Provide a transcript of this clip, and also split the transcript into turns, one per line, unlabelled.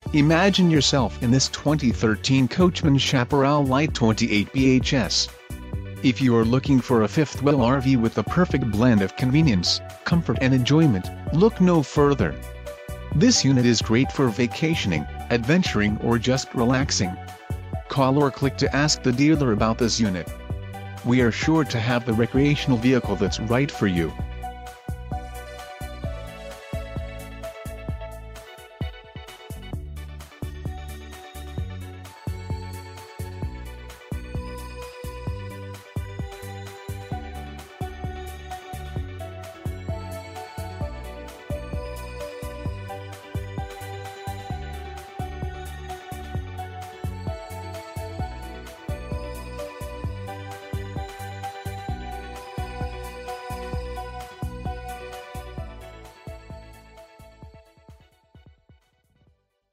Imagine yourself in this 2013 Coachmen Chaparral Lite 28 bhs. If you are looking for a fifth-wheel RV with the perfect blend of convenience, comfort and enjoyment, look no further. This unit is great for vacationing, adventuring or just relaxing. Call or click to ask the dealer about this unit. We are sure to have the recreational vehicle that's right for you.